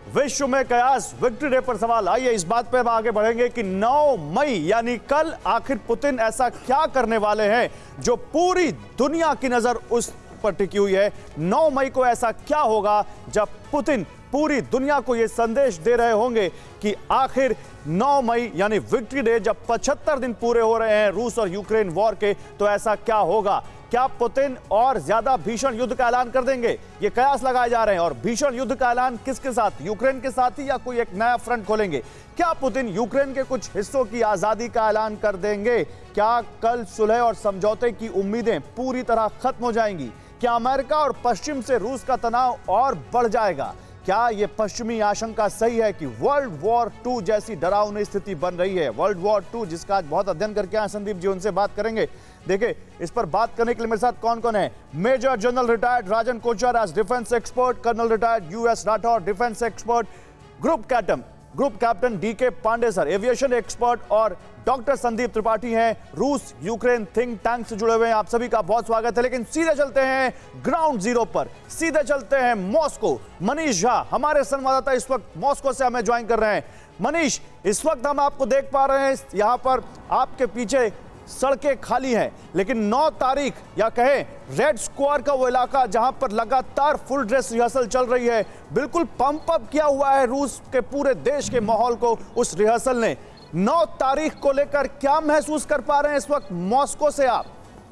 विश्व में कयास विक्ट्री डे पर सवाल। आइए इस बात पर आगे बढ़ेंगे कि 9 मई यानी कल आखिर पुतिन ऐसा क्या करने वाले हैं जो पूरी दुनिया की नजर उस पर टिकी हुई है। 9 मई को ऐसा क्या होगा जब पुतिन पूरी दुनिया को यह संदेश दे रहे होंगे कि आखिर 9 मई यानी विक्ट्री डे, जब 75 दिन पूरे हो रहे हैं रूस और यूक्रेन वॉर के, तो ऐसा क्या होगा? क्या पुतिन और ज्यादा भीषण युद्ध का ऐलान कर देंगे? ये कयास लगाए जा रहे हैं। और भीषण युद्ध का ऐलान किसके साथ? यूक्रेन के साथ ही, या कोई एक नया फ्रंट खोलेंगे? क्या पुतिन यूक्रेन के कुछ हिस्सों की आजादी का ऐलान कर देंगे? क्या कल सुलह और समझौते की उम्मीदें पूरी तरह खत्म हो जाएंगी? क्या अमेरिका और पश्चिम से रूस का तनाव और बढ़ जाएगा? क्या यह पश्चिमी आशंका सही है कि वर्ल्ड वॉर 2 जैसी डरावनी स्थिति बन रही है? वर्ल्ड वॉर 2 जिसका आज बहुत अध्ययन करके आए संदीप जी, उनसे बात करेंगे। देखिए, इस पर बात करने के लिए मेरे साथ कौन कौन है। Major general retired Rajan Kochar as defence expert, colonel retired US Rathore defence expert, group captain DK Pande sir aviation expert, और डॉक्टर संदीप त्रिपाठी हैं रूस यूक्रेन थिंक टैंक से जुड़े हुए हैं। आप सभी का बहुत स्वागत है। लेकिन सीधे चलते हैं ग्राउंड जीरो पर, सीधे चलते हैं मॉस्को। मनीष झा हमारे संवाददाता इस वक्त मॉस्को से हमें ज्वाइन कर रहे हैं। मनीष, इस वक्त हम आपको देख पा रहे हैं, यहां पर आपके पीछे सड़कें खाली हैं, लेकिन 9 तारीख या कहें रेड स्क्वायर का वो इलाका जहां पर लगातार फुल ड्रेस रिहर्सल चल रही है, बिल्कुल पंप अप किया हुआ है रूस के पूरे देश के माहौल को उस रिहर्सल ने। 9 तारीख को लेकर क्या महसूस कर पा रहे हैं इस वक्त मॉस्को से आप?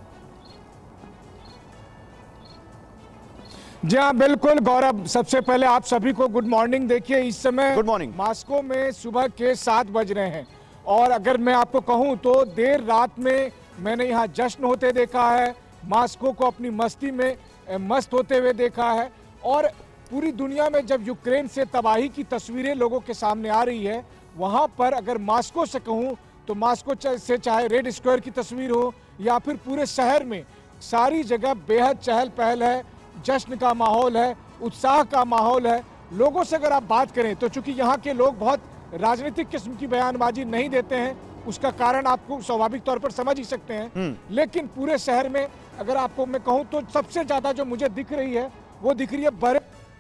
जी हाँ, बिल्कुल गौरव, सबसे पहले आप सभी को गुड मॉर्निंग। देखिए, इस समय गुड मॉर्निंग। मॉस्को में सुबह के 7 बज रहे हैं, और अगर मैं आपको कहूं तो देर रात में मैंने यहाँ जश्न होते देखा है, मॉस्को को अपनी मस्ती में मस्त होते हुए देखा है। और पूरी दुनिया में जब यूक्रेन से तबाही की तस्वीरें लोगों के सामने आ रही है, वहाँ पर अगर मॉस्को से कहूँ तो मॉस्को से चाहे रेड स्क्वायर की तस्वीर हो या फिर पूरे शहर में, सारी जगह बेहद चहल पहल है, जश्न का माहौल है, उत्साह का माहौल है। लोगों से अगर आप बात करें तो चूंकि यहाँ के लोग बहुत राजनीतिक किस्म की बयानबाजी नहीं देते हैं, उसका कारण आपको स्वाभाविक तौर पर समझ ही सकते हैं, लेकिन पूरे शहर में अगर आपको मैं कहूं तो सबसे ज्यादा जो मुझे दिख रही है वो दिख रही है बड़े।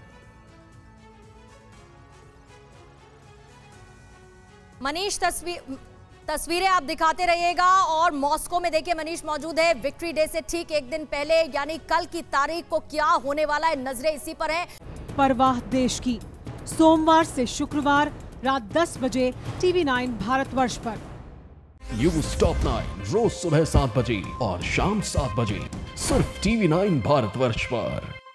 मनीष, तस्वीरें आप दिखाते रहिएगा। और मॉस्को में देखिए मनीष मौजूद है विक्ट्री डे से ठीक एक दिन पहले, यानी कल की तारीख को क्या होने वाला है, नजरें इसी पर हैं। परवाह देश की, सोमवार से शुक्रवार रात 10 बजे TV9 भारतवर्ष पर। न्यूज़ टॉप 9 रोज सुबह 7 बजे और शाम 7 बजे सिर्फ TV9 भारतवर्ष पर।